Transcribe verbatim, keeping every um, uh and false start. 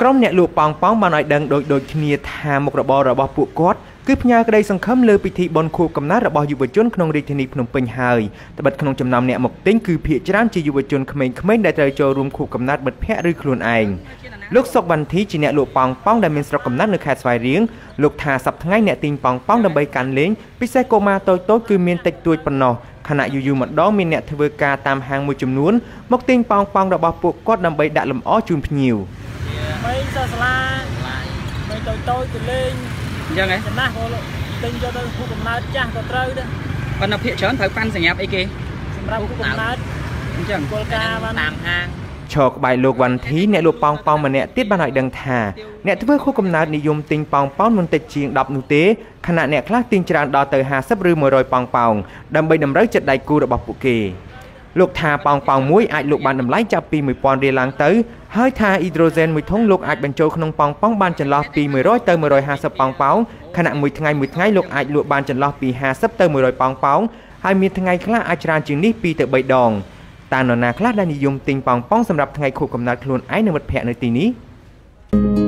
ក្រុមអ្នកលក់ប៉ោងប៉ោងបានឲ្យដឹងដោយដូចគ្នាថាមុខរបររបស់ពួកគាត់គឺផ្ញើក្តីសង្ឃឹមលើពិធីបុណ្យខួបកំណើតរបស់យុវជនក្នុងរាជធានីភ្នំពេញហើយត្បិតក្នុងចំណោមអ្នកមកទិញគឺភាគច្រើនជាយុវជនក្មេងៗដែលត្រូវចូលរួមខួបកំណើតមិត្តភ័ក្តិឬខ្លួនឯងលោកសុកវណ្ណធីជាអ្នកលក់ប៉ោងប៉ោងដែលមានស្រុកកំណើតនៅខេត្តស្វាយរៀងលោកថាសប្តាហ៍ថ្ងៃអ្នកទិញប៉ោងប៉ោងដើម្បីកាន់លេងពិសេសកុមារតូចៗគឺមានតិចតួចប៉ុណ្ណោះខណៈយូរយូរម្ដងមានអ្នកធ្វើការតាមហាងមួយចំនួនមកទិញប៉ោងប៉ោងរបស់ពួកគាត់ដើម្បីដាក់លម្អជូនភ្ញៀវ mấy sao sala mấy tôi tôi từ lên dân ấy nè tinh cho tôi khu cầm nát cha tôi trâu đó còn nó phía trớn phải pan sành nháp ấy kì ra khu cầm nát chẳng cô ca tam hang ឈរក្បែរលោកវណ្ណធីអ្នកលក់ប៉ោងប៉ោងម្នាក់ទៀតបានឲ្យដឹងថាអ្នកធ្វើខួបកំណើតនិយមទិញប៉ោងប៉ោងមិនតិចជាង ដប់ នោះទេខណៈអ្នកខ្លះទិញច្រើនដល់ទៅ ហាសិប ឬ មួយរយ ប៉ោងប៉ោងដើម្បីតម្រូវចិត្តដៃគូរបស់ពួកគេលោកថាប៉ោងប៉ោងមួយអាចលក់បានតម្លៃចាប់ពី មួយពាន់ រៀលឡើងទៅហើយថាអ៊ីដ្រូសែនមួយធុងលោកអាចបញ្ចូលក្នុងប៉ោងប៉ោងបានចន្លោះពី មួយរយ ទៅ មួយរយហាសិប ប៉ោងប៉ោងខណៈមួយថ្ងៃមួយថ្ងៃលោកអាចលក់បានចន្លោះពី ហាសិប ទៅ មួយរយ ប៉ោងប៉ោងហើយមានថ្ងៃខ្លះអាចច្រើនជាងនេះ ពីរ ទៅ បី ដងតើនរណាខ្លះដែលនិយមទិញប៉ោងប៉ោងសម្រាប់ថ្ងៃខួបកំណើតខ្លួនឯងនិងមិត្តភ័ក្តិនៅទីនេះ